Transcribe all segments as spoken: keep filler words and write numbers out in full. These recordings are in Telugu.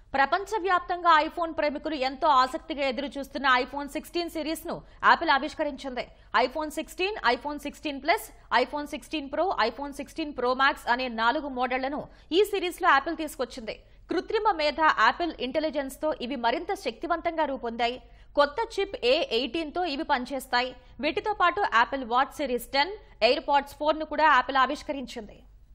ప్రపంచవ్యాప్తంగా ఐఫోన్ ప్రేమికులు ఎంతో ఆసక్తిగా ఎదురు చూస్తున్న ఐఫోన్ సిక్స్టీన్ సిరీస్ ను యాపిల్ ఆవిష్కరించింది. IPhone sixteen, iPhone sixteen Plus, iPhone sixteen Pro, iPhone sixteen Pro Max అనే నాలుగు మోడళ్లను ఈ సిరీస్ లో యాపిల్ తీసుకొచ్చింది. కృత్రిమ మేధ యాపిల్ ఇంటెలిజెన్స్ తో ఇవి మరింత శక్తివంతంగా రూపొందాయి. కొత్త చిప్ ఏ ఎయిటీన్ తో ఇవి పనిచేస్తాయి. వీటితో పాటు Apple Watch series ten, AirPods four ను కూడా యాపిల్ ఆవిష్కరించింది.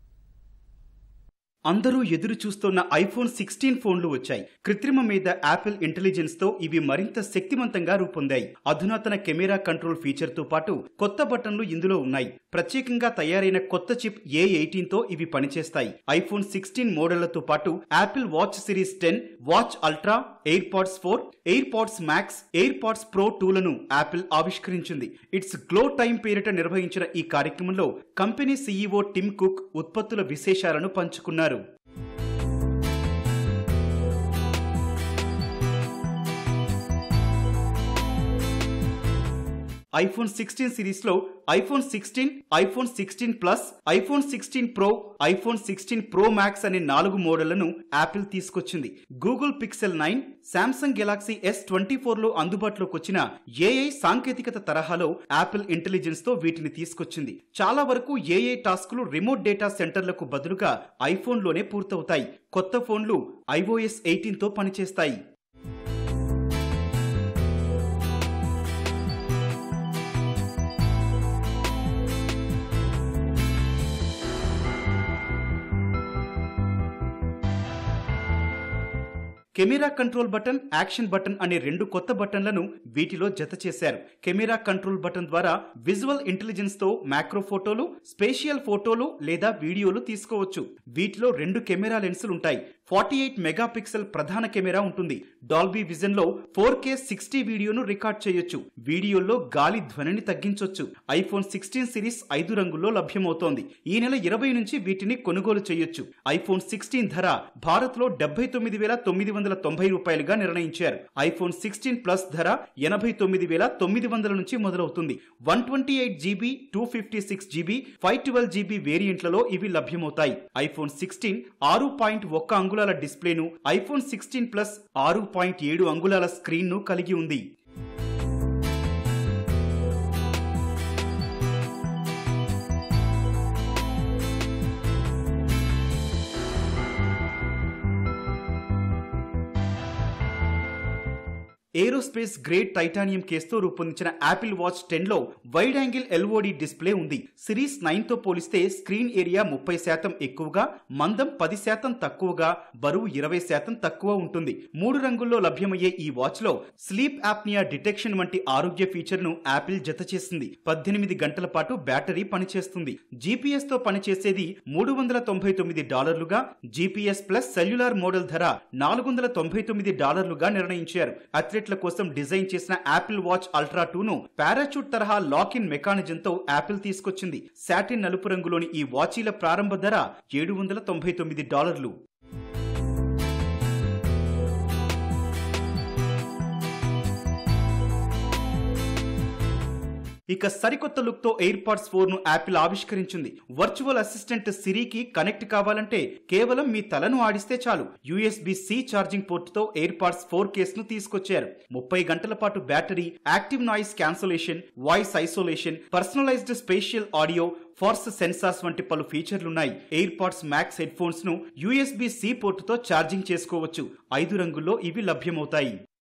అందరూ ఎదురు చూస్తున్న ఐఫోన్ సిక్స్టీన్ ఫోన్లు వచ్చాయి. కృత్రిమ మీద యాపిల్ ఇంటెలిజెన్స్ తో ఇవి మరింత శక్తివంతంగా రూపొందాయి. అధునాతన కెమెరా కంట్రోల్ ఫీచర్ తో పాటు కొత్త బటన్లు ఇందులో ఉన్నాయి. ప్రత్యేకంగా తయారైన కొత్త చిప్ ఏ ఎయిటీన్ తో ఇవి పనిచేస్తాయి. ఐఫోన్ సిక్స్టీన్ మోడళ్లతో పాటు Apple Watch series ten, Watch Ultra, AirPods four, AirPods Max, AirPods Pro టూలను యాపిల్ ఆవిష్కరించింది. ఇట్స్ గ్లో టైం పేరిట నిర్వహించిన ఈ కార్యక్రమంలో కంపెనీ సీఈఓ టిమ్ కుక్ ఉత్పత్తుల విశేషాలను పంచుకున్నారు. ఐఫోన్ సిక్స్టీన్ సిరీస్ లో iPhone sixteen, iPhone sixteen Plus, iPhone sixteen Pro, iPhone sixteen Pro Max అనే నాలుగు మోడళ్లను యాపిల్ తీసుకొచ్చింది. Google Pixel nine, Samsung Galaxy S twenty four లో అందుబాటులోకి వచ్చిన ఏఐ సాంకేతికత తరహాలో యాపిల్ ఇంటెలిజెన్స్ తో వీటిని తీసుకొచ్చింది. చాలా వరకు ఏఐ టాస్కులు రిమోట్ డేటా సెంటర్లకు బదులుగా ఐఫోన్ లోనే పూర్తవుతాయి. కొత్త ఫోన్లు ఐఓఎస్ ఎయిటీన్ తో పనిచేస్తాయి. Camera control button, action button అనే రెండు కొత్త బటన్లను వీటిలో జత చేశారు. కెమెరా కంట్రోల్ బటన్ ద్వారా విజువల్ ఇంటెలిజెన్స్ తో మ్యాక్రో ఫోటోలు, స్పేషియల్ ఫోటోలు లేదా వీడియోలు తీసుకోవచ్చు. వీటిలో రెండు కెమెరా లెన్సులు ఉంటాయి. ఫార్టీ ఎయిట్ మెగా పిక్సెల్ ప్రధాన కెమెరా ఉంటుంది. డాల్బీ విజన్ లో ఫోర్ కే సిక్స్టీ వీడియోను రికార్డ్ చేయొచ్చు. వీడియోల్లో గాలి ధ్వనిని తగ్గించొచ్చు. ఐఫోన్ సిక్స్టీన్ సిరీస్ ఐదు రంగుల్లో లభ్యమవుతోంది. ఈ నెల ఇరవై నుంచి వీటిని కొనుగోలు చేయొచ్చు. ఐఫోన్ సిక్స్టీన్ ధర భారత్ లో డెబ్బై తొమ్మిది వేల తొమ్మిది వందల తొంభై రూపాయలుగా నిర్ణయించారు. ఐఫోన్ సిక్స్టీన్ ప్లస్ ధర ఎనభై తొమ్మిది వేల తొమ్మిది వందల నుంచి మొదలవుతుంది. One twenty eight GB, two fifty six GB, five twelve GB వేరియంట్లలో ఇవి లభ్యమవుతాయి. ఐఫోన్ సిక్స్టీన్ ఆరు పాయింట్ ఒక్క అంగుళాల డిస్ప్లేను, ఐఫోన్ సిక్స్టీన్ ప్లస్ ఆరు పాయింట్ ఏడు అంగుళాల స్క్రీన్ ను కలిగి ఉంది. ఏరోస్పేస్ గ్రేడ్ టైటానియం కేసుతో రూపొందించిన యాపిల్ వాచ్ టెన్ లో వైడ్ యాంగిల్ ఎల్ఓడి డిస్ప్లే ఉంది. సిరీస్ నైన్ తో పోలిస్తే స్క్రీన్ ఏరియా ముప్పై శాతం ఎక్కువగా, మందం పది శాతం తక్కువగా, బరువు ఇరవై శాతం తక్కువ ఉంటుంది. మూడు రంగుల్లో లభ్యమయ్యే ఈ వాచ్ లో స్లీప్ యాప్నియా డిటెక్షన్ వంటి ఆరోగ్య ఫీచర్ ను యాపిల్ జత చేసింది. పద్దెనిమిది గంటల పాటు బ్యాటరీ పనిచేస్తుంది. జీపీఎస్ తో పనిచేసేది మూడు వందల తొంభై తొమ్మిది డాలర్లుగా, జీపీఎస్ ప్లస్ సెల్యులార్ మోడల్ ధర నాలుగు వందల తొంభై తొమ్మిది డాలర్లుగా నిర్ణయించారు. అథ్లెట్ కోసం డిజైన్ చేసిన యాపిల్ వాచ్ అల్ట్రా టూ ను పారాచూట్ తరహా లాక్ ఇన్ మెకానిజం తో యాపిల్ తీసుకొచ్చింది. సాటిన్ నలుపు రంగులోని ఈ వాచీల ప్రారంభ ధర ఏడు వందల తొంభై తొమ్మిది డాలర్లు. ఇక సరికొత్త లుక్ తో ఎయిర్ పాడ్స్ ఫోర్ ను యాపిల్ ఆవిష్కరించింది. వర్చువల్ అసిస్టెంట్ సిరికి కనెక్ట్ కావాలంటే కేవలం మీ తలను ఆడిస్తే చాలు. యూఎస్బి సి ఛార్జింగ్ పోర్ట్ తో ఎయిర్ పాడ్స్ ఫోర్ కేస్ ను తీసుకొచ్చారు. ముప్పై గంటల పాటు battery, active noise cancellation, voice isolation, personalised spatial audio, force sensors వంటి పలు ఫీచర్లున్నాయి. AirPods Max headphones ను యూఎస్బి సి పోర్ట్ తో ఛార్జింగ్ చేసుకోవచ్చు. ఐదు రంగుల్లో ఇవి లభ్యమవుతాయి.